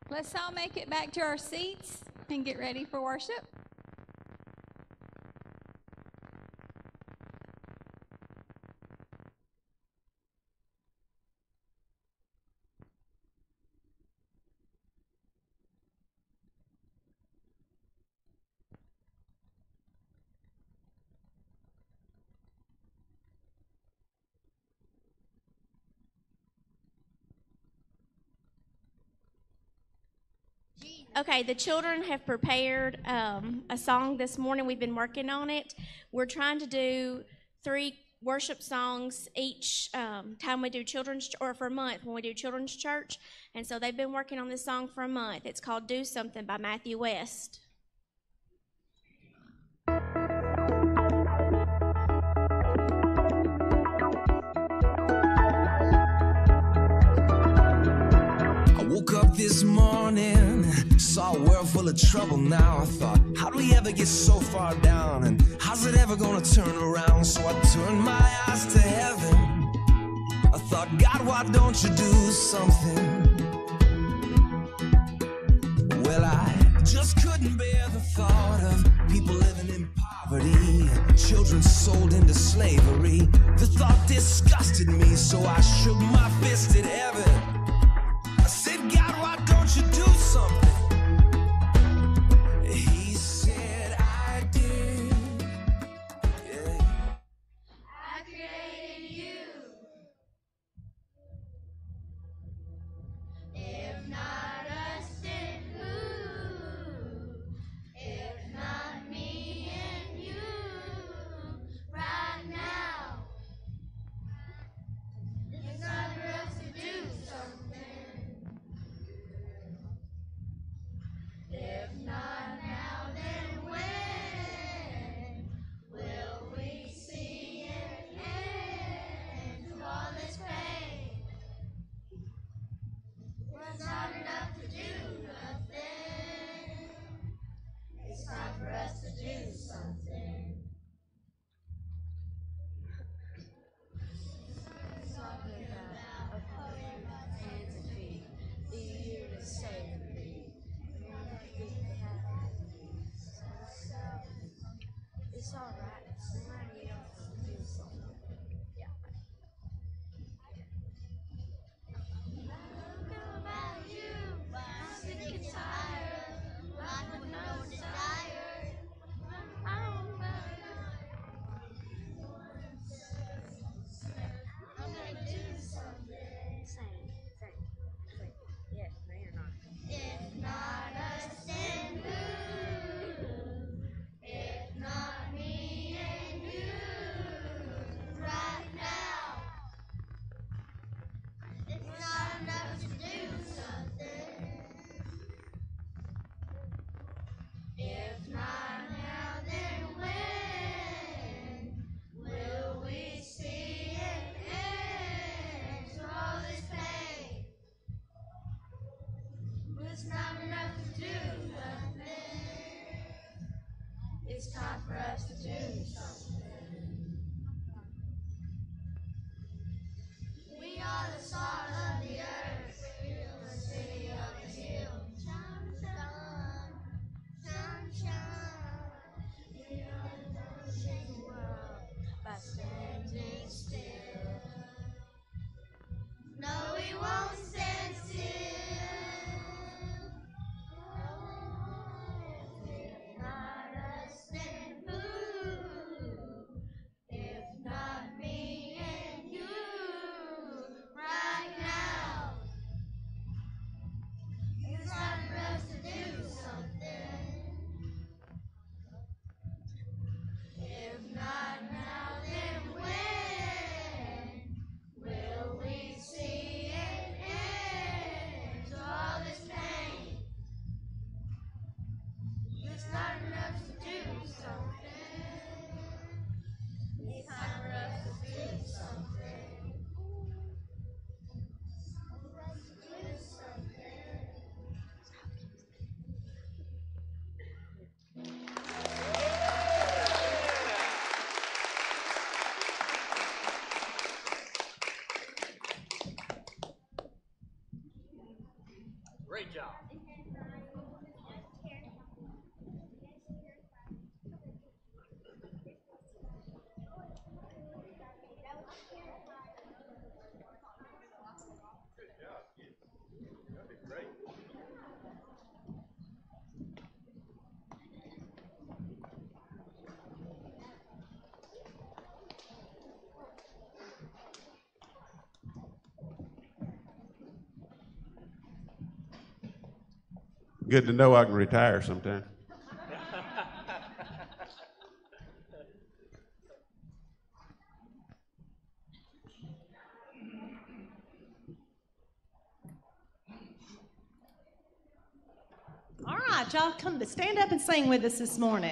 Let's all make it back to our seats and get ready for worship. Okay, the children have prepared a song this morning. We've been working on it. We're trying to do 3 worship songs each time we do children's, or for a month when we do children's church. And so they've been working on this song for a month. It's called Do Something by Matthew West. Woke up this morning, saw a world full of trouble now. I thought, how do we ever get so far down? And how's it ever gonna turn around? So I turned my eyes to heaven. I thought, God, why don't you do something? Well, I just couldn't bear the thought of people living in poverty, children sold into slavery. The thought disgusted me, so I shook my fist at heaven. God, why don't you do something? He said, I did. Yeah. I created you. If not us, then who? If not me and you, right now. It's time for us to do something. If not now, then when will we see an end to all this pain? It's not enough to do nothing. It's time for us to do something. Something about holding my hands and feet, the year to save me. It's all right. Somebody else will do something. Yeah. I don't know about you, but I'm sick and tired of life with no desire. I'm gonna do something. Sing. Yeah, no, you're not. If not us, then who? If not me and you, right now. It's not enough to do something. If not now, then when will we see an end to all this pain? It's not enough to do nothing. It's time for us to do something. We are the salt of the earth. We're the city of the hill. Sunshine. We are the changing world by standing still. No, we won't stand still. If not us, then who? If not me and you, right now. It's time for us to do something. If not now, then when Good to know I can retire sometime. All right, y'all come stand up and sing with us this morning.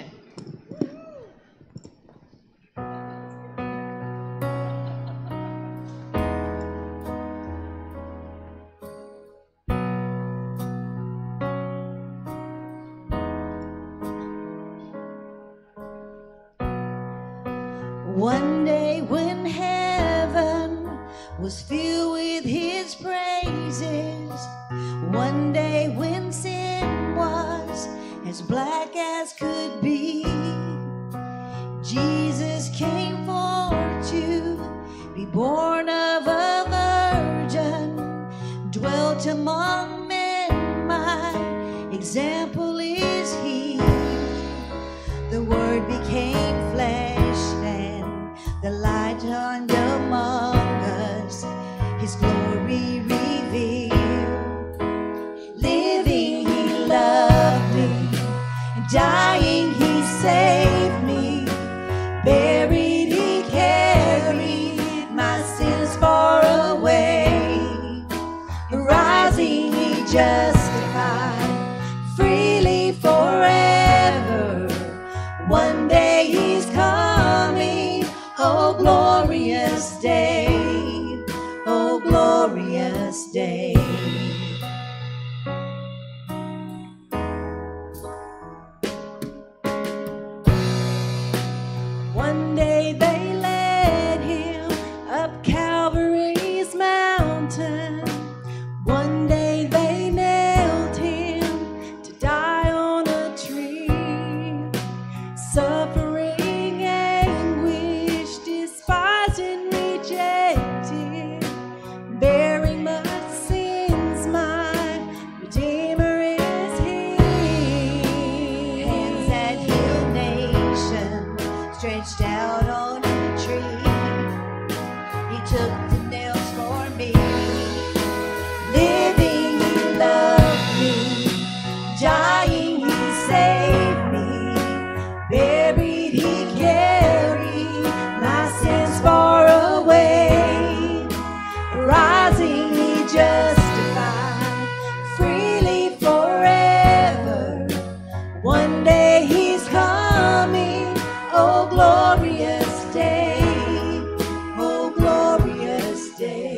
One day when heaven was filled with his praises, one day when sin was as black as could be, Jesus came for to be born of a virgin, dwelt among men, my example is he. The Word became flesh and the light dawned among us, his glory revealed. Living, he loved me, dying, he saved me, buried, he carried my sins far away, rising, he justified freely forever. One day he's coming, oh glorious day, oh glorious day. One day they led him up Calvary's mountain. One day they nailed him to die on a tree. Suffering, anguish, despised and rejected, bearing my sins, my Redeemer is he. Hands that heal nations, stretched out on a tree, he took the nails for me. Living, he loved me, dying, he saved me, buried, he carried my sins far away, rising, he justified freely forever. One day he's coming, oh glorious day, oh glorious day.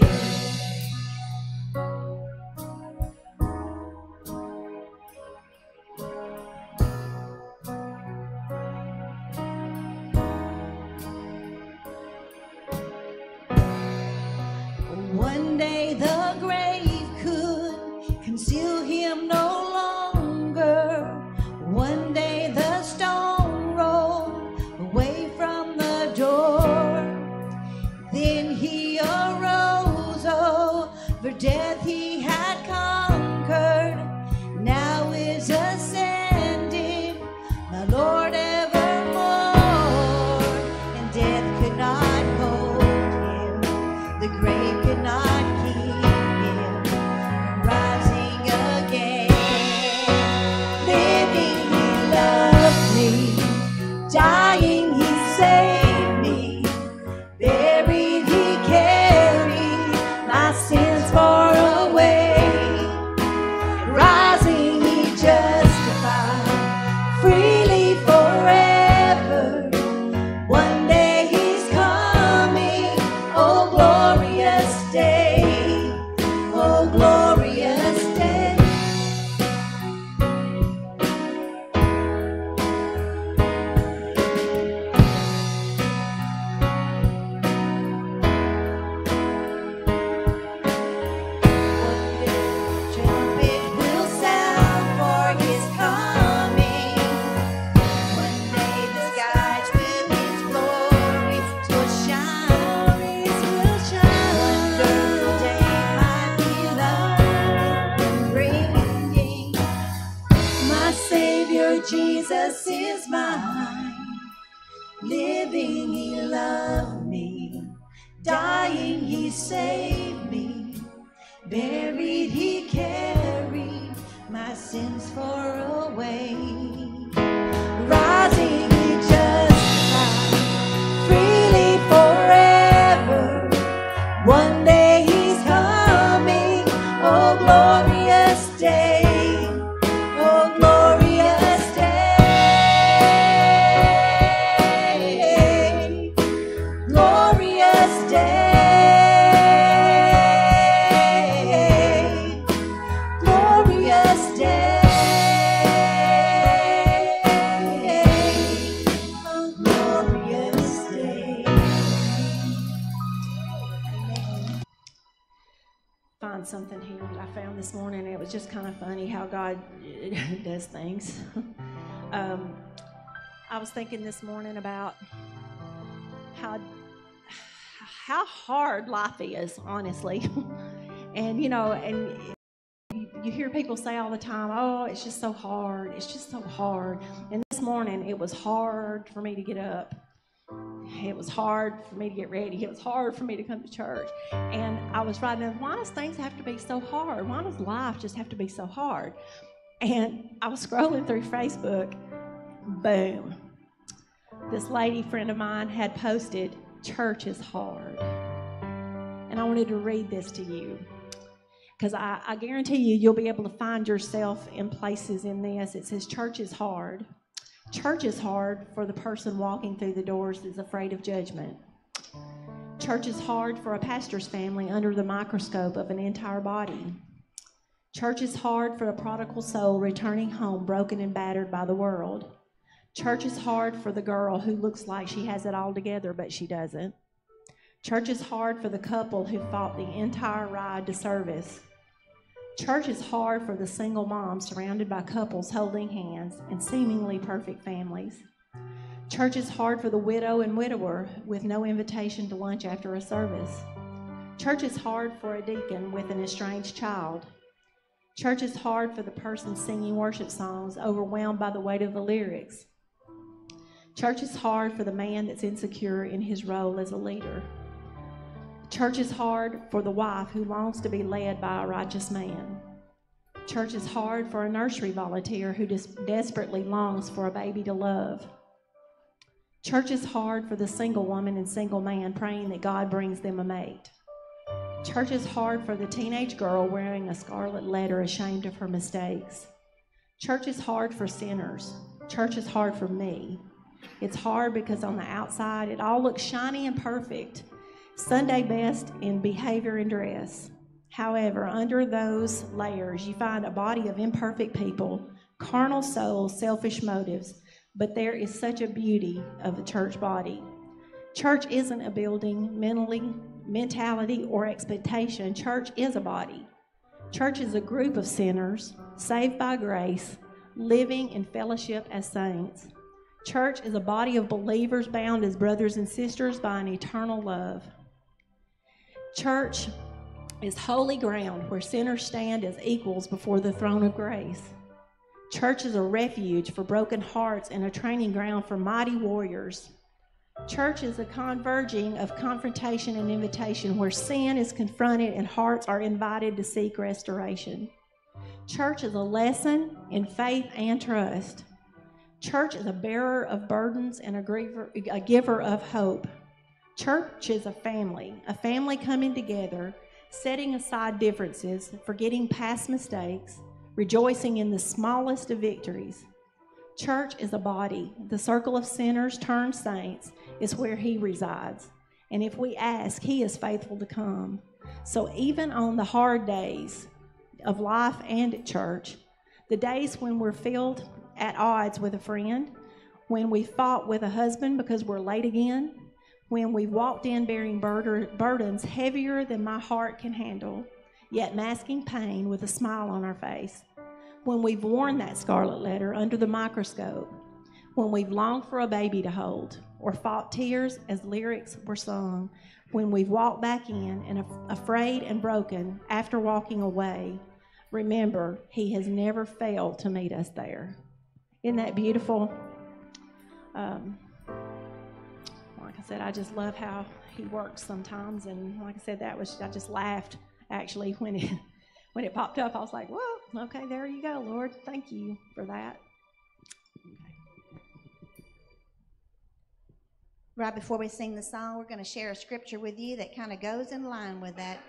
One day the grave could conceal him no longer. One day the stone rolled away from the door. Then he arose, over death he had conquered. Now is ascended, my Lord evermore. And death could not hold him, the grave could not keep him from rising again. Living, he loved me, dying, he saved me, buried, he carried my sins far away, rising, he justified freely forever. One day he's coming, oh glorious day, oh glorious day. One day trumpet will sound for his coming. One day the skies with his glories will shine. Wonderful day, my beloved, bringing my Savior Jesus is mine. Living, he loved me, dying, he saved me, buried, he carried my sins far away. Rising He justified, freely forever. One day He's coming, oh glorious day, oh glorious day, glorious day, glorious day, oh glorious day. Amen. Find something here that I found this morning. It was just kind of funny how God does things. I was thinking this morning about how hard life is, honestly. And you hear people say all the time, oh, it's just so hard. It's just so hard. And this morning, it was hard for me to get up. It was hard for me to get ready. It was hard for me to come to church. And I was writing, why does things have to be so hard? Why does life just have to be so hard? And I was scrolling through Facebook. Boom. This lady friend of mine had posted, church is hard. And I wanted to read this to you, because I guarantee you'll be able to find yourself in places in this. It says, church is hard. Church is hard for the person walking through the doors that's afraid of judgment. Church is hard for a pastor's family under the microscope of an entire body. Church is hard for a prodigal soul returning home broken and battered by the world. Church is hard for the girl who looks like she has it all together, but she doesn't. Church is hard for the couple who fought the entire ride to service. Church is hard for the single mom surrounded by couples holding hands and seemingly perfect families. Church is hard for the widow and widower with no invitation to lunch after a service. Church is hard for a deacon with an estranged child. Church is hard for the person singing worship songs overwhelmed by the weight of the lyrics. Church is hard for the man that's insecure in his role as a leader. Church is hard for the wife who longs to be led by a righteous man. Church is hard for a nursery volunteer who desperately longs for a baby to love. Church is hard for the single woman and single man praying that God brings them a mate. Church is hard for the teenage girl wearing a scarlet letter ashamed of her mistakes. Church is hard for sinners. Church is hard for me. It's hard because on the outside it all looks shiny and perfect, Sunday best in behavior and dress. However, under those layers, you find a body of imperfect people, carnal souls, selfish motives, but there is such a beauty of the church body. Church isn't a building, mentality, or expectation. Church is a body. Church is a group of sinners, saved by grace, living in fellowship as saints. Church is a body of believers bound as brothers and sisters by an eternal love. Church is holy ground where sinners stand as equals before the throne of grace. Church is a refuge for broken hearts and a training ground for mighty warriors. Church is a converging of confrontation and invitation where sin is confronted and hearts are invited to seek restoration. Church is a lesson in faith and trust. Church is a bearer of burdens and a giver of hope. Church is a family coming together, setting aside differences, forgetting past mistakes, rejoicing in the smallest of victories. Church is a body. The circle of sinners turned saints is where He resides. And if we ask, He is faithful to come. So even on the hard days of life and at church, the days when we're filled at odds with a friend, when we fought with a husband because we're late again, when we walked in bearing burdens heavier than my heart can handle, yet masking pain with a smile on our face, when we've worn that scarlet letter under the microscope, when we've longed for a baby to hold, or fought tears as lyrics were sung, when we've walked back in and afraid and broken after walking away, remember, He has never failed to meet us there. Isn't that beautiful? Like I said, I just love how He works sometimes, and like I said, I just laughed actually when it popped up. I was like, whoa. Okay, there you go, Lord. Thank you for that. Right before we sing the song, we're going to share a scripture with you that kind of goes in line with that,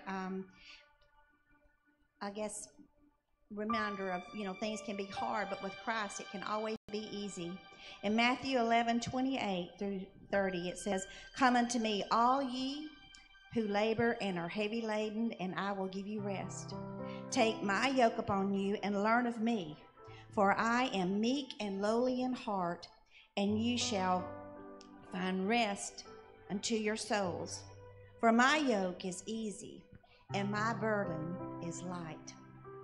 I guess, reminder of, things can be hard, but with Christ it can always be easy. In Matthew 11:28-30, it says, "Come unto me, all ye who labor and are heavy laden, and I will give you rest. Take my yoke upon you and learn of me, for I am meek and lowly in heart, and you shall find rest unto your souls. For my yoke is easy and my burden is light."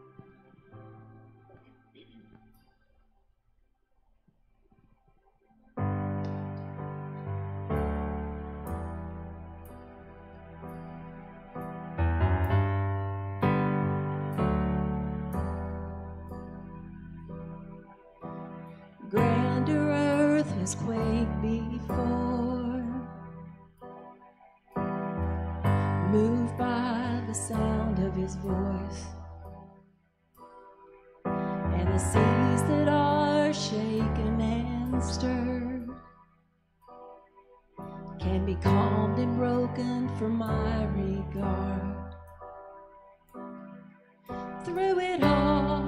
Grander earth has quaked before, moved by the sound of his voice, and the seas that are shaken and stirred can be calmed and broken for my regard. Through it all,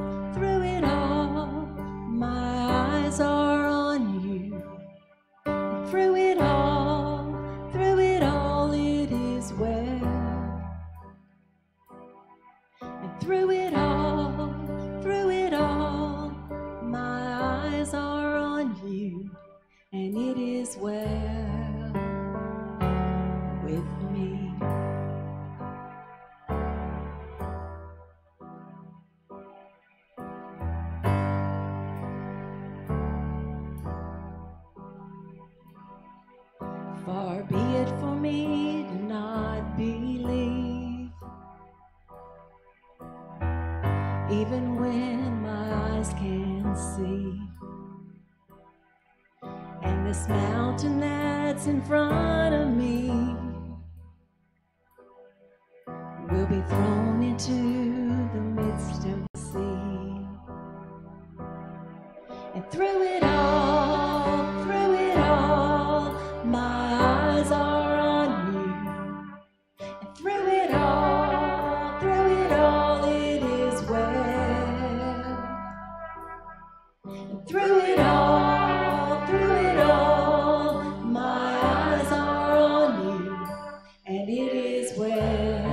my eyes are on you. And through it all, it is well. And through it all, my eyes are on you, and it is well with me. Far be it for me to not believe, even when my eyes can't see. And this mountain that's in front of me will be thrown into the midst of the sea. And through it all, my eyes are on you. And through it all, it is well. And through it all, my eyes are on you, and it is well.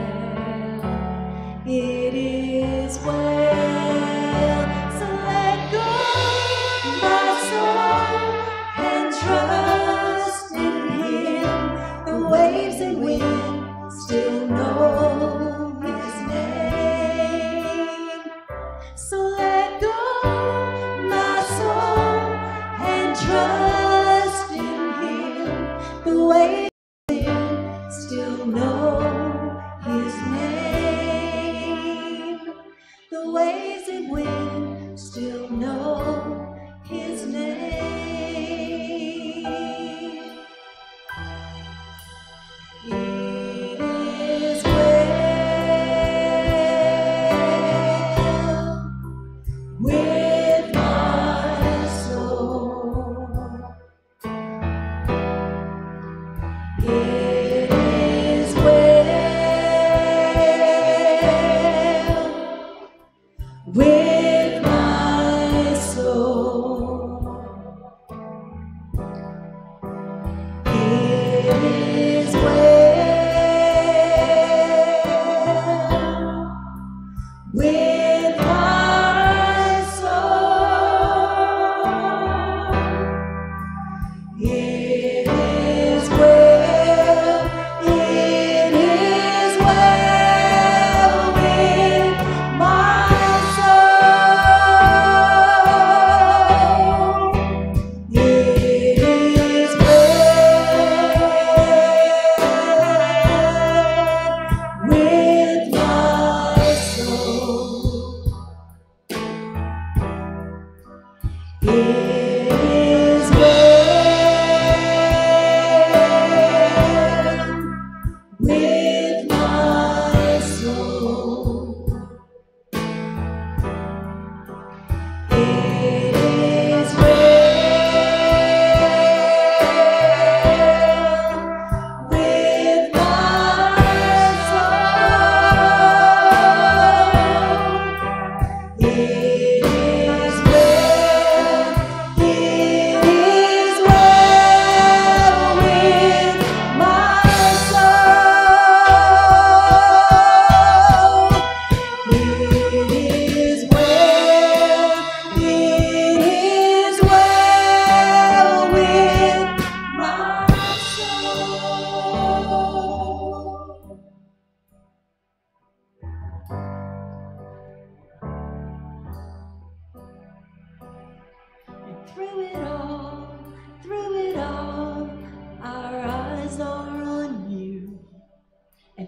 It is well. So let go, my soul, and trust in him. The waves and wind still know his name. So let go, my soul, and trust in him. The waves and wind still know his name. The waves and wind still know his name. It is well with my soul.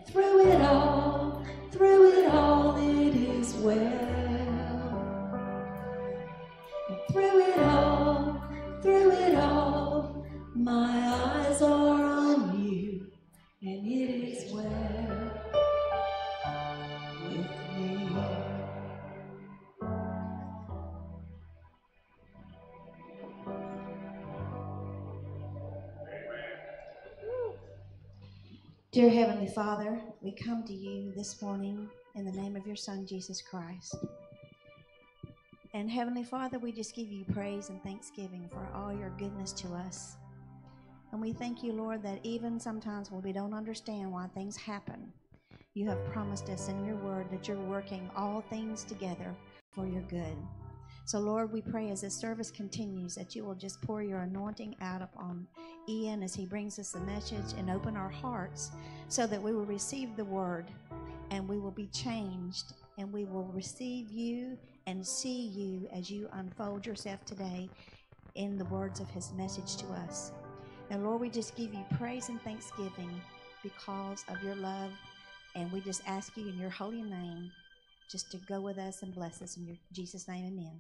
through it all, it is well. And through it all, my eyes are on you, and it is well with me. Dear Heavenly Father, we come to you this morning in the name of your Son, Jesus Christ. And Heavenly Father, we just give you praise and thanksgiving for all your goodness to us. And we thank you, Lord, that even sometimes when we don't understand why things happen, you have promised us in your word that you're working all things together for your good. So, Lord, we pray as this service continues that you will just pour your anointing out upon Ian as he brings us the message and open our hearts so that we will receive the word and we will be changed and we will receive you and see you as you unfold yourself today in the words of his message to us. And Lord, we just give you praise and thanksgiving because of your love, and we just ask you in your holy name just to go with us and bless us. In your Jesus' name, amen.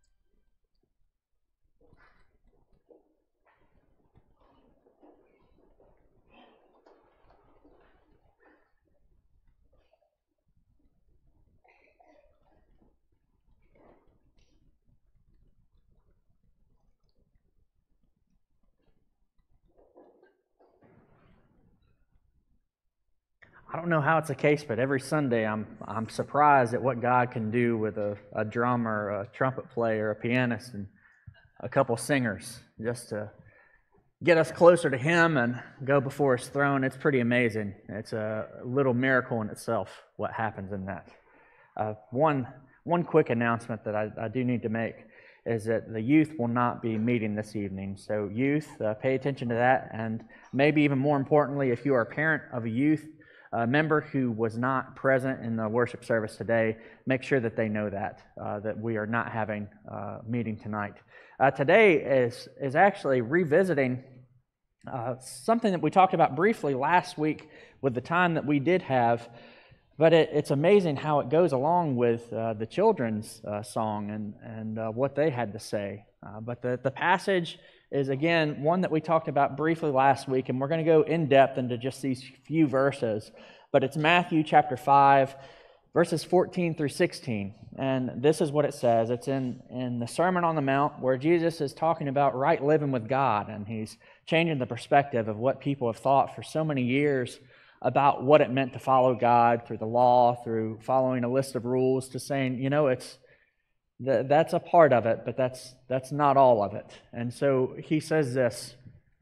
I don't know how it's the case, but every Sunday I'm surprised at what God can do with a drummer, a trumpet player, a pianist, and a couple singers, just to get us closer to Him and go before His throne. It's pretty amazing. It's a little miracle in itself what happens in that. One quick announcement that I do need to make is that the youth will not be meeting this evening. So youth, pay attention to that, and maybe even more importantly, if you are a parent of a youth member who was not present in the worship service today, make sure that they know that we are not having a meeting tonight. Today is actually revisiting something that we talked about briefly last week with the time that we did have, but it's amazing how it goes along with the children's song and what they had to say. But the passage is, again, one that we talked about briefly last week, and we're going to go in depth into just these few verses. But it's Matthew chapter 5, verses 14 through 16. And this is what it says. It's in the Sermon on the Mount, where Jesus is talking about right living with God, and he's changing the perspective of what people have thought for so many years about what it meant to follow God through the law, through following a list of rules, to saying, you know, that's a part of it, but that's not all of it. And so he says this: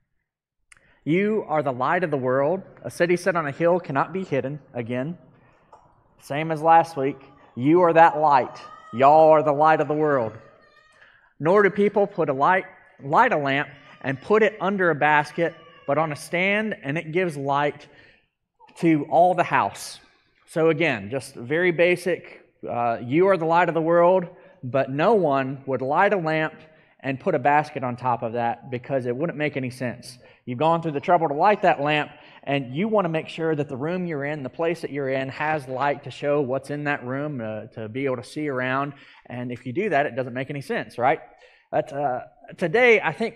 "You are the light of the world. A city set on a hill cannot be hidden." Again, same as last week. You are that light. Y'all are the light of the world. "Nor do people light a lamp and put it under a basket, but on a stand, and it gives light to all the house." So again, just very basic. You are the light of the world. But no one would light a lamp and put a basket on top of that, because it wouldn't make any sense. You've gone through the trouble to light that lamp, and you want to make sure that the room you're in, the place that you're in, has light to show what's in that room, to be able to see around. And if you do that, it doesn't make any sense, right? But today, I think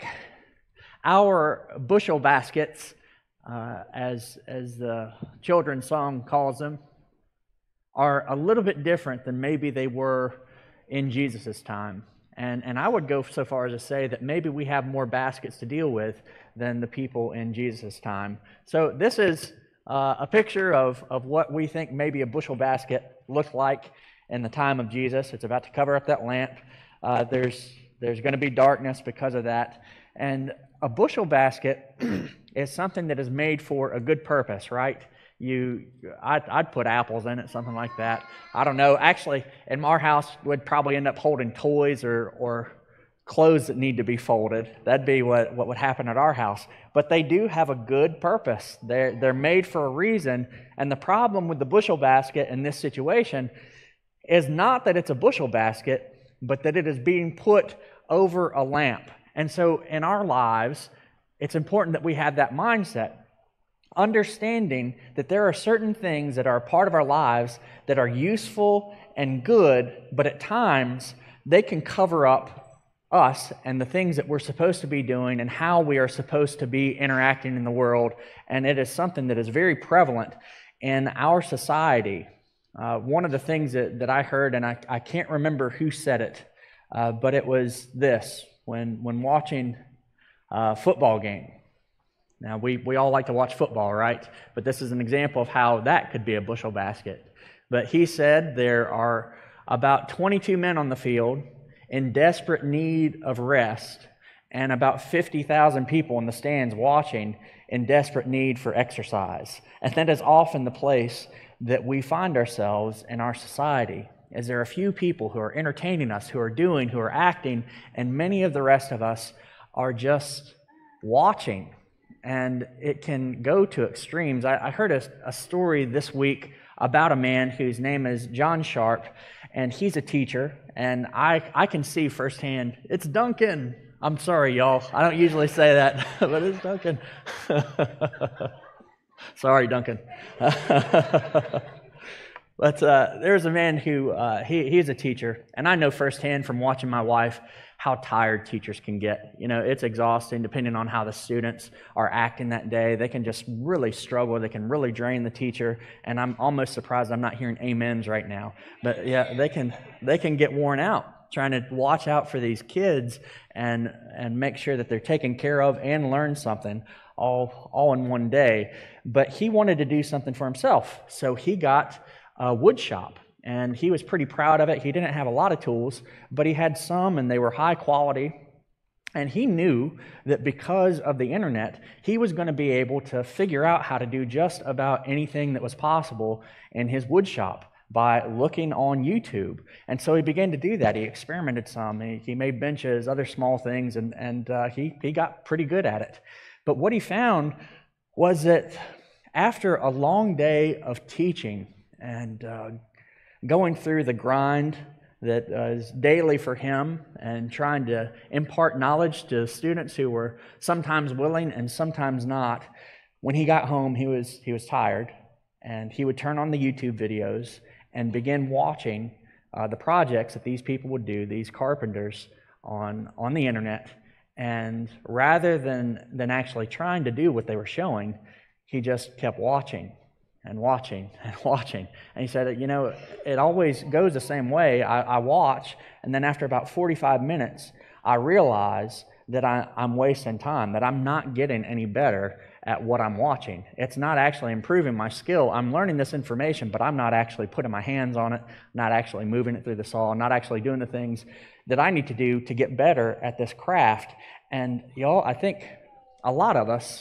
our bushel baskets, as the children's song calls them, are a little bit different than maybe they were in Jesus' time. And I would go so far as to say that maybe we have more baskets to deal with than the people in Jesus' time. So this is a picture of what we think maybe a bushel basket looked like in the time of Jesus. It's about to cover up that lamp. There's going to be darkness because of that. And a bushel basket is something that is made for a good purpose, right? I'd put apples in it, something like that. I don't know. Actually, in our house, we'd probably end up holding toys or clothes that need to be folded. That'd be what would happen at our house. But they do have a good purpose. They're made for a reason. And the problem with the bushel basket in this situation is not that it's a bushel basket, but that it is being put over a lamp. And so in our lives, it's important that we have that mindset. understanding that there are certain things that are a part of our lives that are useful and good, but at times they can cover up us and the things that we're supposed to be doing and how we are supposed to be interacting in the world. And it is something that is very prevalent in our society. One of the things that I heard, and I can't remember who said it, but it was this, when watching a football game. Now, we all like to watch football, right? But this is an example of how that could be a bushel basket. But he said there are about 22 men on the field in desperate need of rest, and about 50,000 people in the stands watching in desperate need for exercise. And that is often the place that we find ourselves in our society, as there are a few people who are entertaining us, who are doing, who are acting, and many of the rest of us are just watching. And it can go to extremes. I heard a story this week about a man whose name is John Sharp, and he's a teacher, and I can see firsthand, it's Duncan. I'm sorry, y'all. I don't usually say that, but it's Duncan. Sorry, Duncan. But there's a man who, he's a teacher, and I know firsthand from watching my wife how tired teachers can get. You know, it's exhausting depending on how the students are acting that day. They can just really struggle. They can really drain the teacher, and I'm almost surprised I'm not hearing amens right now. But yeah, they can get worn out trying to watch out for these kids and make sure that they're taken care of and learn something all in one day. But he wanted to do something for himself, so he got a wood shop. And he was pretty proud of it. He didn't have a lot of tools, but he had some, and they were high quality. And he knew that because of the internet, he was going to be able to figure out how to do just about anything that was possible in his wood shop by looking on YouTube. And so he began to do that. He experimented some. He made benches, other small things, and he got pretty good at it. But what he found was that after a long day of teaching and going through the grind that is daily for him and trying to impart knowledge to students who were sometimes willing and sometimes not, when he got home, he was tired, and he would turn on the YouTube videos and begin watching the projects that these people would do, these carpenters, on the internet. And rather than actually trying to do what they were showing, he just kept watching and watching and watching. And he said, you know, it always goes the same way. I watch, and then after about 45 minutes, I realize that I'm wasting time, that I'm not getting any better at what I'm watching. It's not actually improving my skill. I'm learning this information, but I'm not actually putting my hands on it, not actually moving it through the saw, not actually doing the things that I need to do to get better at this craft. And y'all, I think a lot of us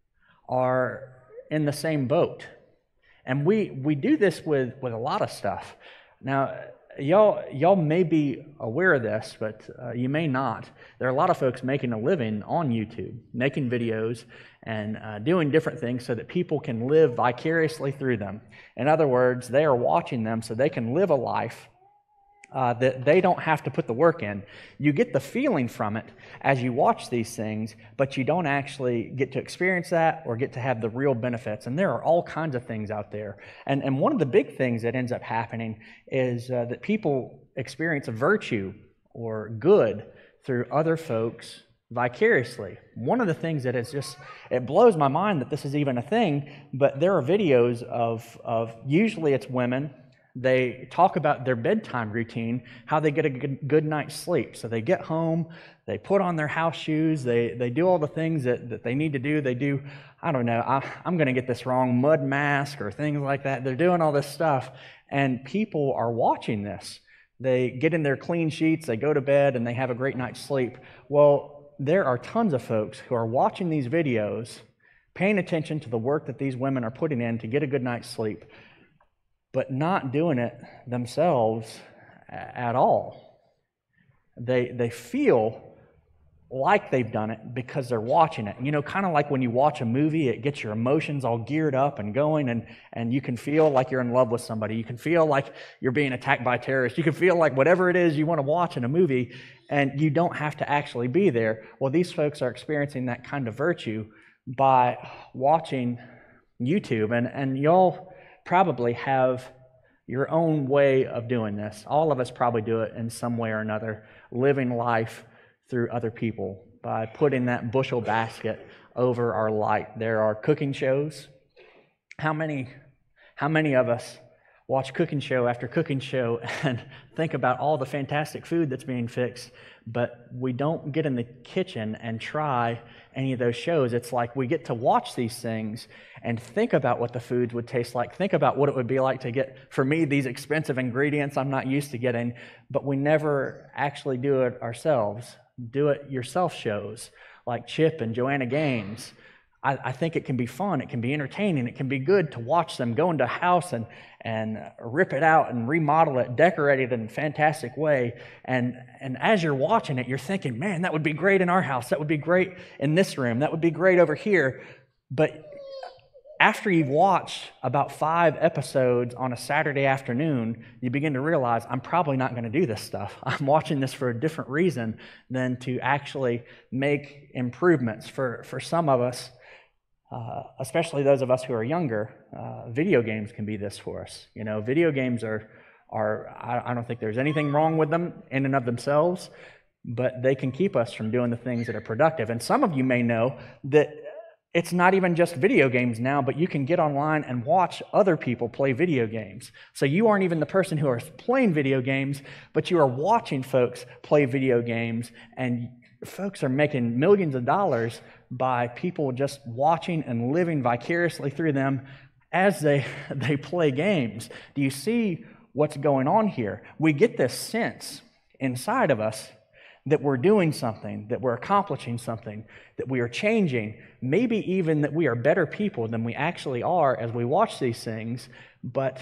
are in the same boat. And we do this with a lot of stuff. Now, y'all may be aware of this, but you may not. There are a lot of folks making a living on YouTube, making videos and doing different things so that people can live vicariously through them. In other words, they are watching them so they can live a life that they don't have to put the work in. You get the feeling from it as you watch these things, but you don't actually get to experience that or get to have the real benefits. And there are all kinds of things out there. And one of the big things that ends up happening is that people experience a virtue or good through other folks vicariously. One of the things that is just, it blows my mind that this is even a thing, but there are videos of usually it's women. They talk about their bedtime routine, how they get a good night's sleep. So they get home, they put on their house shoes, they do all the things that they need to do. They do, I don't know, I'm going to get this wrong, mud mask or things like that. They're doing all this stuff, and people are watching this. They get in their clean sheets, they go to bed, and they have a great night's sleep. Well, there are tons of folks who are watching these videos, paying attention to the work that these women are putting in to get a good night's sleep, but not doing it themselves at all. They feel like they've done it because they're watching it. You know, kind of like when you watch a movie, it gets your emotions all geared up and going, and you can feel like you're in love with somebody. You can feel like you're being attacked by terrorists. You can feel like whatever it is you want to watch in a movie, and you don't have to actually be there. Well, these folks are experiencing that kind of virtue by watching YouTube, and y'all probably have your own way of doing this. All of us probably do it in some way or another, living life through other people by putting that bushel basket over our light. There are cooking shows. How many of us watch cooking show after cooking show and think about all the fantastic food that's being fixed, but we don't get in the kitchen and try any of those shows? It's like we get to watch these things and think about what the foods would taste like, think about what it would be like to get, for me, these expensive ingredients I'm not used to getting, but we never actually do it ourselves. Do-it-yourself shows like Chip and Joanna Gaines. I think it can be fun, it can be entertaining, it can be good to watch them go into a house and rip it out and remodel it, decorate it in a fantastic way. And as you're watching it, you're thinking, man, that would be great in our house, that would be great in this room, that would be great over here. But after you've watched about 5 episodes on a Saturday afternoon, you begin to realize, I'm probably not going to do this stuff. I'm watching this for a different reason than to actually make improvements. For some of us, especially those of us who are younger, video games can be this for us. You know, video games are I don't think there's anything wrong with them in and of themselves, but they can keep us from doing the things that are productive. And some of you may know that it's not even just video games now, but you can get online and watch other people play video games. So you aren't even the person who is playing video games, but you are watching folks play video games, and folks are making millions of dollars by people just watching and living vicariously through them as they play games. Do you see what's going on here? We get this sense inside of us that we're doing something, that we're accomplishing something, that we are changing, maybe even that we are better people than we actually are as we watch these things, but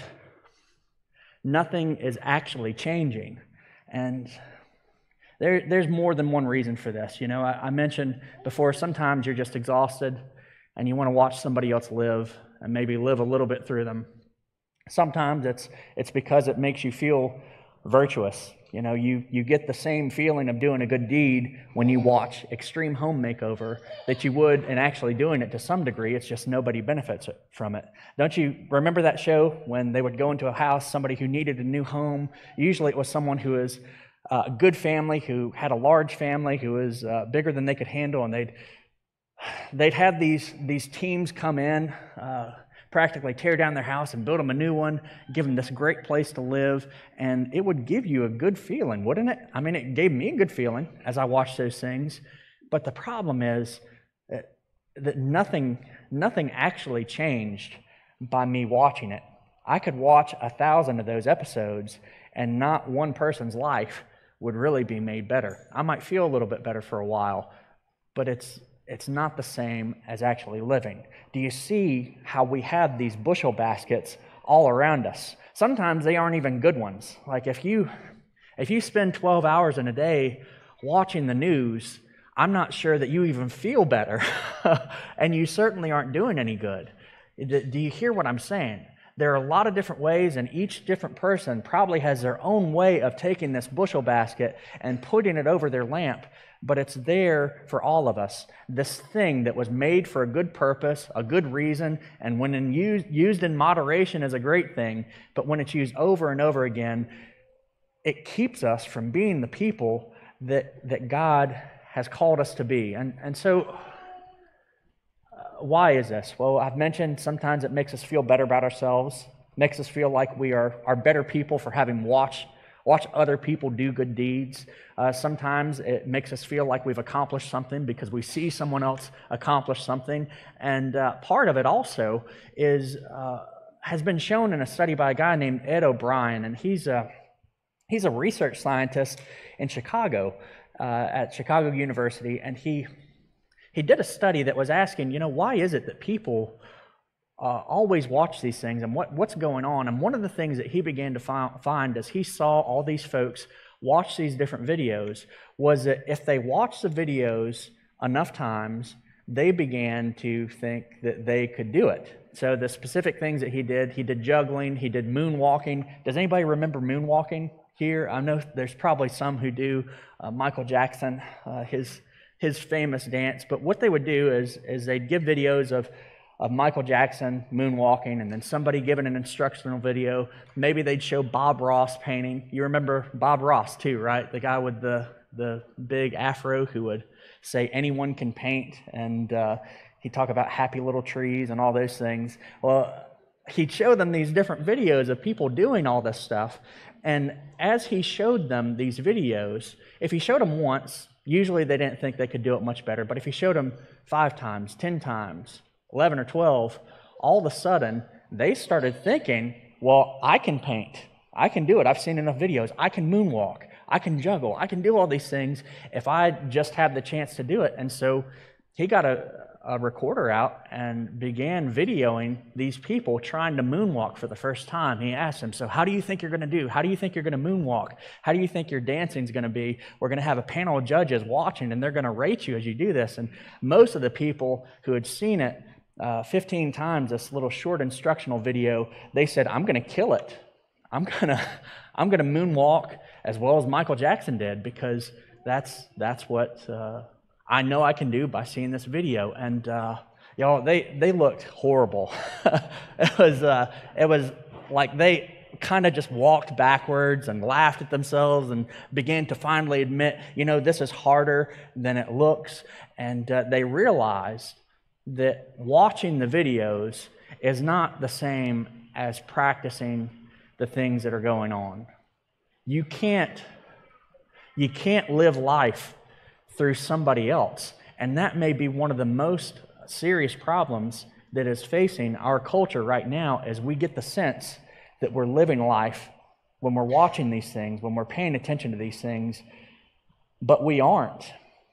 nothing is actually changing. And there's more than one reason for this. You know, I mentioned before, sometimes you're just exhausted and you want to watch somebody else live and maybe live a little bit through them. Sometimes it's because it makes you feel virtuous. You know, you get the same feeling of doing a good deed when you watch Extreme Home Makeover that you would in actually doing it to some degree. It's just nobody benefits from it. Don't you remember that show when they would go into a house, somebody who needed a new home? Usually it was someone who was a good family, who had a large family, who was bigger than they could handle, and they'd have these teams come in, practically tear down their house and build them a new one, give them this great place to live, and it would give you a good feeling, wouldn't it? I mean, it gave me a good feeling as I watched those things, but the problem is that nothing actually changed by me watching it. I could watch 1,000 of those episodes, and not one person's life would really be made better. I might feel a little bit better for a while, but it's not the same as actually living. Do you see how we have these bushel baskets all around us? Sometimes they aren't even good ones. Like if you spend 12 hours in a day watching the news, I'm not sure that you even feel better, and you certainly aren't doing any good. Do you hear what I'm saying? There are a lot of different ways, and each different person probably has their own way of taking this bushel basket and putting it over their lamp, but it's there for all of us. This thing that was made for a good purpose, a good reason, and when used in moderation is a great thing, but when it's used over and over again, it keeps us from being the people that God has called us to be. And so, why is this? Well, I've mentioned sometimes it makes us feel better about ourselves, makes us feel like we are better people for having watched other people do good deeds. Sometimes it makes us feel like we've accomplished something because we see someone else accomplish something. And part of it also has been shown in a study by a guy named Ed O'Brien, and he's a research scientist in Chicago at Chicago University, and he did a study that was asking, why is it that people always watch these things, and what's going on? And one of the things that he began to find as he saw all these folks watch these different videos was that if they watched the videos enough times, they began to think that they could do it. So the specific things that he did juggling, he did moonwalking. Does anybody remember moonwalking here? I know there's probably some who do. Michael Jackson, his famous dance. But what they would do is they'd give videos of Michael Jackson moonwalking, and then somebody giving an instructional video. Maybe they'd show Bob Ross painting. You remember Bob Ross too, right? The guy with the big afro who would say anyone can paint, and he'd talk about happy little trees and all those things. Well, he'd show them these different videos of people doing all this stuff, and as he showed them these videos, if he showed them once, usually they didn't think they could do it much better, but if he showed them 5 times, 10 times, 11 or 12, all of a sudden, they started thinking, well, I can paint. I can do it. I've seen enough videos. I can moonwalk. I can juggle. I can do all these things if I just have the chance to do it. And so he got a recorder out and began videoing these people trying to moonwalk for the first time. He asked them, so how do you think you're going to do? How do you think you're going to moonwalk? How do you think your dancing is going to be? We're going to have a panel of judges watching, and they're going to rate you as you do this. And most of the people who had seen it 15 times, this little short instructional video, they said, I'm going to kill it. I'm going to moonwalk as well as Michael Jackson did, because that's what I know I can do by seeing this video. And y'all, they looked horrible. It was like they kind of just walked backwards and laughed at themselves and began to finally admit, this is harder than it looks. And they realized that watching the videos is not the same as practicing the things that are going on. You can't live life through somebody else, and that may be one of the most serious problems that is facing our culture right now, as we get the sense that we're living life when we're watching these things, when we're paying attention to these things, but we aren't.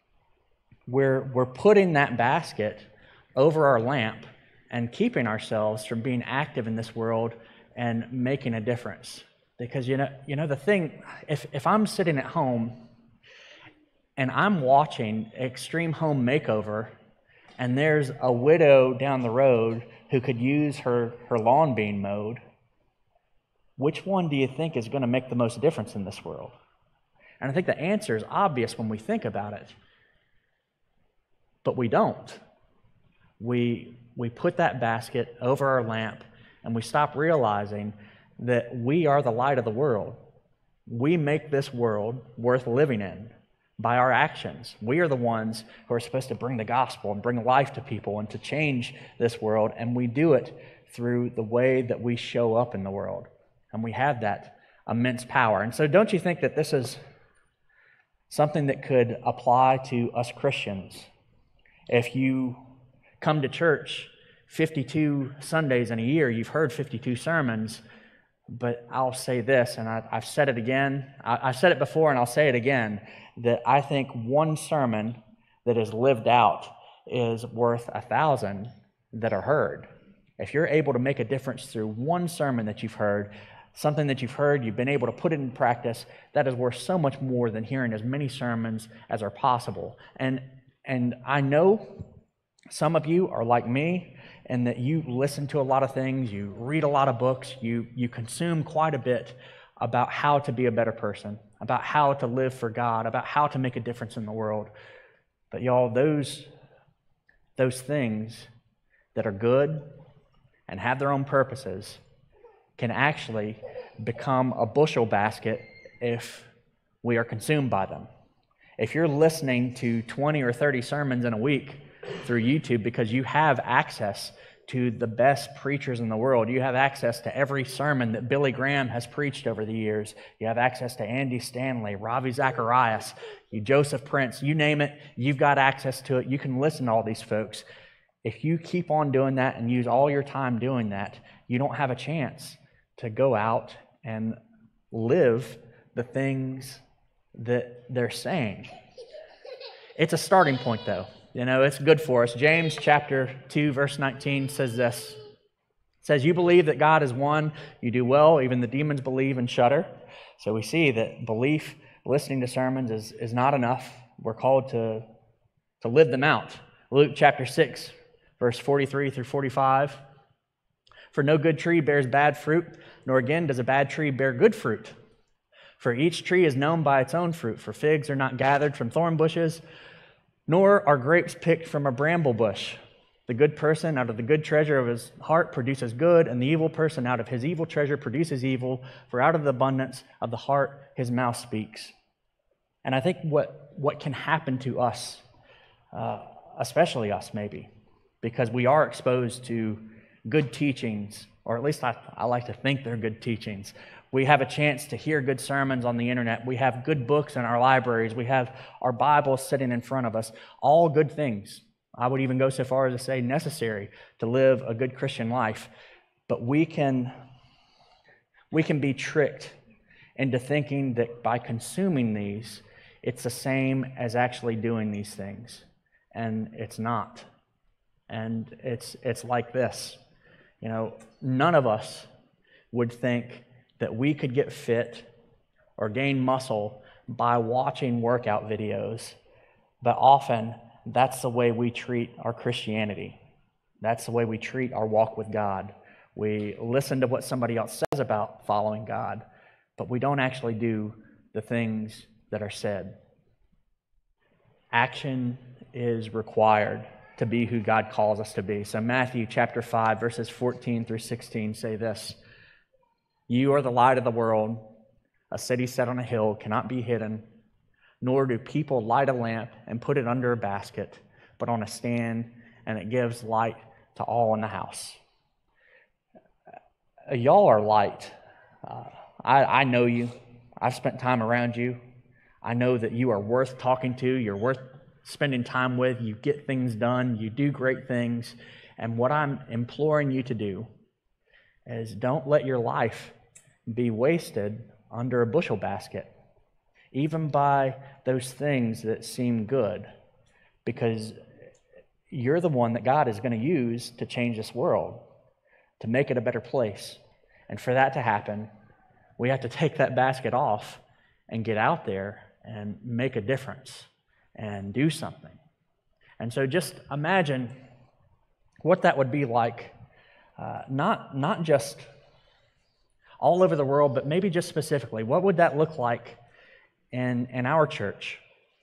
We're putting that basket over our lamp and keeping ourselves from being active in this world and making a difference. Because the thing, if I'm sitting at home and I'm watching Extreme Home Makeover, and there's a widow down the road who could use her lawn being mowed, which one do you think is going to make the most difference in this world? And I think the answer is obvious when we think about it. But we don't. We put that basket over our lamp, and we stop realizing that we are the light of the world. We make this world worth living in by our actions. We are the ones who are supposed to bring the gospel and bring life to people and to change this world, and we do it through the way that we show up in the world. And we have that immense power. And so don't you think that this is something that could apply to us Christians? If you come to church 52 Sundays in a year, you've heard 52 sermons, but I'll say this, and I've said it again, I've said it before and I'll say it again, that I think one sermon that is lived out is worth 1,000 that are heard. If you're able to make a difference through one sermon that you've heard, something that you've heard, you've been able to put it in practice, that is worth so much more than hearing as many sermons as are possible. And I know some of you are like me, and that you listen to a lot of things, you read a lot of books, you consume quite a bit about how to be a better person, about how to live for God, about how to make a difference in the world. But y'all, those things that are good and have their own purposes can actually become a bushel basket if we are consumed by them. If you're listening to 20 or 30 sermons in a week through YouTube because you have access to the best preachers in the world, you have access to every sermon that Billy Graham has preached over the years, you have access to Andy Stanley, Ravi Zacharias, Joseph Prince, you name it, you've got access to it. You can listen to all these folks. If you keep on doing that and use all your time doing that, you don't have a chance to go out and live the things that they're saying. It's a starting point, though. It's good for us. James chapter 2, verse 19 says this. It says, you believe that God is one, you do well, even the demons believe and shudder. So we see that belief, listening to sermons is not enough. We're called to live them out. Luke chapter 6, verse 43 through 45. For no good tree bears bad fruit, nor again does a bad tree bear good fruit. For each tree is known by its own fruit. For figs are not gathered from thorn bushes, nor are grapes picked from a bramble bush. The good person out of the good treasure of his heart produces good, and the evil person out of his evil treasure produces evil, for out of the abundance of the heart his mouth speaks. And I think what can happen to us, especially us maybe, because we are exposed to good teachings, or at least I like to think they're good teachings. We have a chance to hear good sermons on the internet. We have good books in our libraries. We have our Bibles sitting in front of us. All good things. I would even go so far as to say necessary to live a good Christian life. But we can be tricked into thinking that by consuming these, it's the same as actually doing these things. And it's not. And it's like this. You know, none of us would think that we could get fit or gain muscle by watching workout videos, but often that's the way we treat our Christianity. That's the way we treat our walk with God. We listen to what somebody else says about following God, but we don't actually do the things that are said. Action is required to be who God calls us to be. So Matthew chapter 5, verses 14 through 16 say this: "You are the light of the world. A city set on a hill cannot be hidden, nor do people light a lamp and put it under a basket, but on a stand, and it gives light to all in the house." Y'all are light. I know you. I've spent time around you. I know that you are worth talking to. You're worth spending time with. You get things done. You do great things. And what I'm imploring you to do is don't let your life be wasted under a bushel basket, even by those things that seem good, because you're the one that God is going to use to change this world, to make it a better place. And for that to happen, we have to take that basket off and get out there and make a difference and do something. And so just imagine what that would be like, not just all over the world, but maybe just specifically. What would that look like in our church?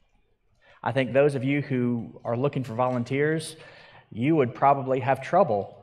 I think those of you who are looking for volunteers, you would probably have trouble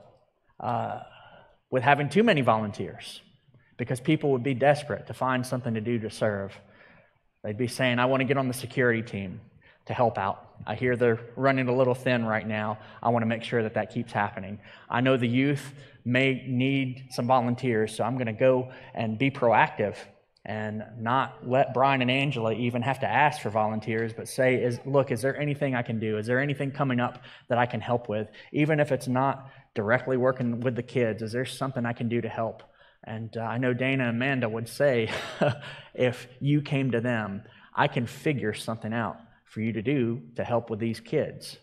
with having too many volunteers, because people would be desperate to find something to do to serve. They'd be saying, "I want to get on the security team to help out. I hear they're running a little thin right now. I want to make sure that keeps happening. I know the youth may need some volunteers, so I'm going to go and be proactive and not let Brian and Angela even have to ask for volunteers, but say, look, is there anything I can do? Is there anything coming up that I can help with? Even if it's not directly working with the kids, is there something I can do to help?" And I know Dana and Amanda would say, if you came to them, I can figure something out for you to do to help with these kids.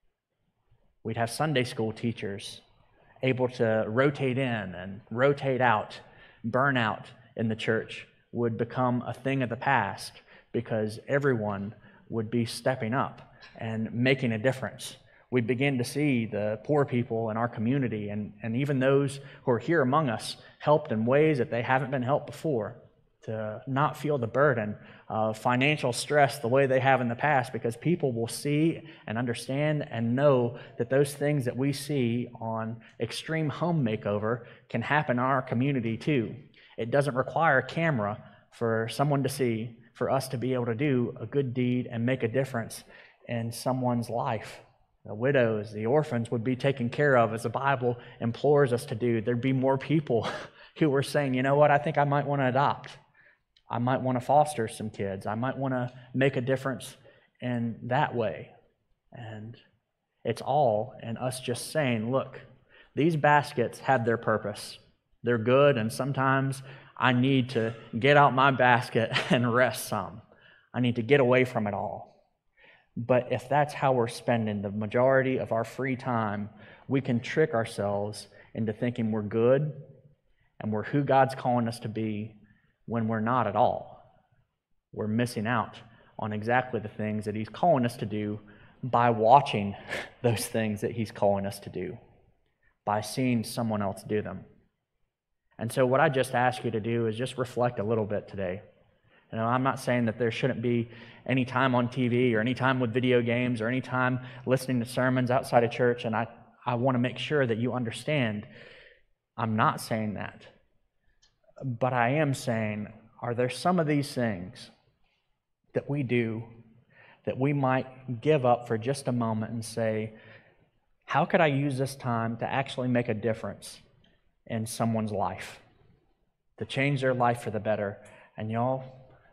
We'd have Sunday school teachers able to rotate in and rotate out. Burnout in the church would become a thing of the past, because everyone would be stepping up and making a difference. We'd begin to see the poor people in our community and even those who are here among us helped in ways that they haven't been helped before, to not feel the burden of financial stress the way they have in the past, because people will see and understand and know that those things that we see on Extreme Home Makeover can happen in our community too. It doesn't require a camera for someone to see, for us to be able to do a good deed and make a difference in someone's life. The widows, the orphans would be taken care of, as the Bible implores us to do. There'd be more people who were saying, you know what, I think I might want to adopt. I might want to foster some kids. I might want to make a difference in that way. And it's all in us just saying, look, these baskets have their purpose. They're good, and sometimes I need to get out my basket and rest some. I need to get away from it all. But if that's how we're spending the majority of our free time, we can trick ourselves into thinking we're good and we're who God's calling us to be, when we're not at all. We're missing out on exactly the things that He's calling us to do by watching those things that He's calling us to do, by seeing someone else do them. And so what I just ask you to do is just reflect a little bit today. You know, I'm not saying that there shouldn't be any time on TV or any time with video games or any time listening to sermons outside of church, and I I want to make sure that you understand I'm not saying that. But I am saying, are there some of these things that we do that we might give up for just a moment and say, how could I use this time to actually make a difference in someone's life, to change their life for the better? And y'all,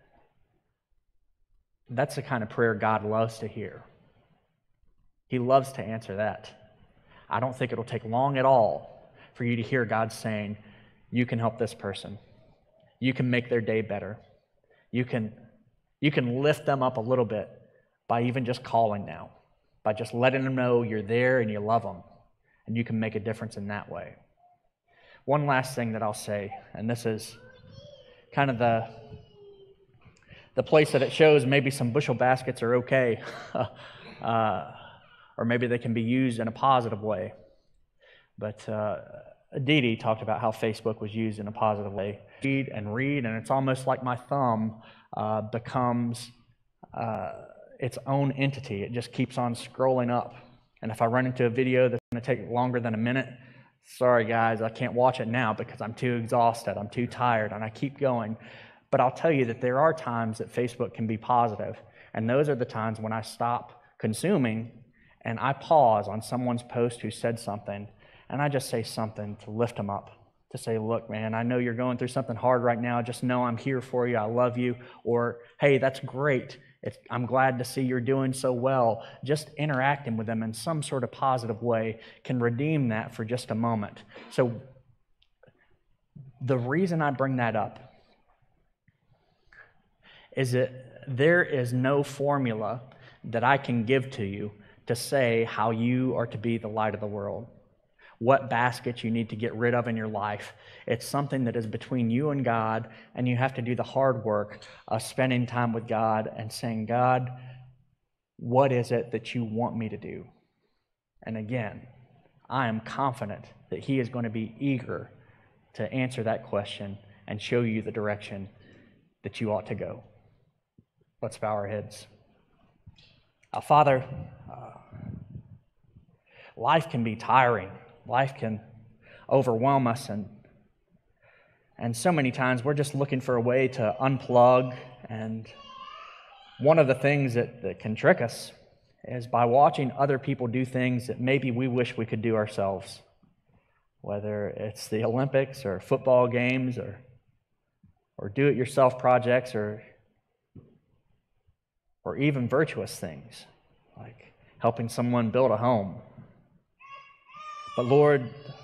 that's the kind of prayer God loves to hear. He loves to answer that. I don't think it'll take long at all for you to hear God saying, you can help this person. You can make their day better. You can lift them up a little bit by even just calling now, by just letting them know you're there and you love them, and you can make a difference in that way. One last thing that I'll say, and this is kind of the place that it shows maybe some bushel baskets are okay, or maybe they can be used in a positive way. But Dee Dee talked about how Facebook was used in a positive way. Read, and it's almost like my thumb becomes its own entity. It just keeps on scrolling up. And if I run into a video that's going to take longer than a minute, sorry guys, I can't watch it now because I'm too exhausted, I'm too tired, and I keep going. But I'll tell you that there are times that Facebook can be positive, and those are the times when I stop consuming and I pause on someone's post who said something, and I just say something to lift them up, to say, look, man, I know you're going through something hard right now. Just know I'm here for you. I love you. Or, hey, that's great. I'm glad to see you're doing so well. Just interacting with them in some sort of positive way can redeem that for just a moment. So the reason I bring that up is that there is no formula that I can give to you to say how you are to be the light of the world, what baskets you need to get rid of in your life. It's something that is between you and God, and you have to do the hard work of spending time with God and saying, God, what is it that you want me to do? And again, I am confident that He is going to be eager to answer that question and show you the direction that you ought to go. Let's bow our heads. Father, life can be tiring. Life can overwhelm us, and so many times we're just looking for a way to unplug. And one of the things that can trick us is by watching other people do things that maybe we wish we could do ourselves, whether it's the Olympics or football games or do-it-yourself projects or even virtuous things like helping someone build a home. But Lord,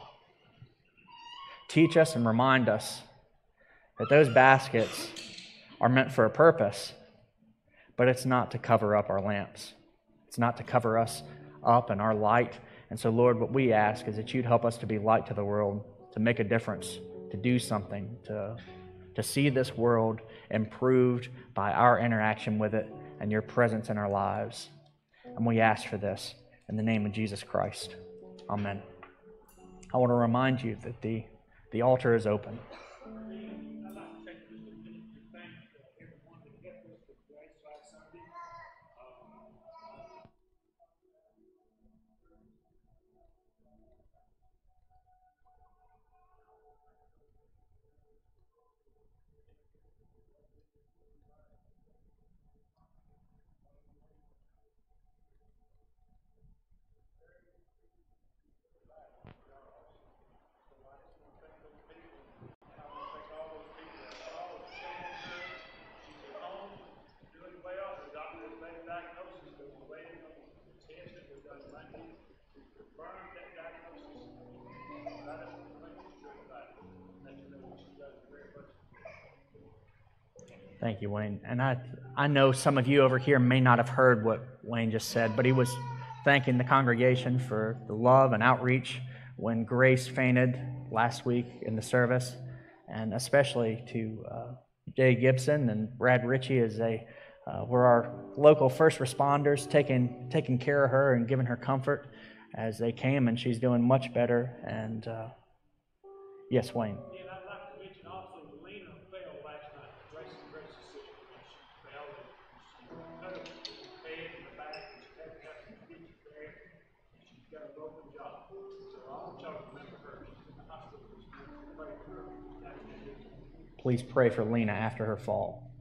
teach us and remind us that those baskets are meant for a purpose, but it's not to cover up our lamps. It's not to cover us up and our light. And so, Lord, what we ask is that you'd help us to be light to the world, to make a difference, to do something, to see this world improved by our interaction with it and your presence in our lives. And we ask for this in the name of Jesus Christ. Amen. I want to remind you that the altar is open. Thank you, Wayne. And I know some of you over here may not have heard what Wayne just said, but he was thanking the congregation for the love and outreach when Grace fainted last week in the service, and especially to Jay Gibson and Brad Ritchie as they were our local first responders taking care of her and giving her comfort as they came, and she's doing much better. And yes, Wayne. And I'd like to mention also, Lena fell last night. Grace's sister. She fell and she cut her head in the back, and she had to have some stitches there. And she's got a open job. So I want y'all to remember her. She's in the hospital. Pray for her. Please pray for Lena after her fall.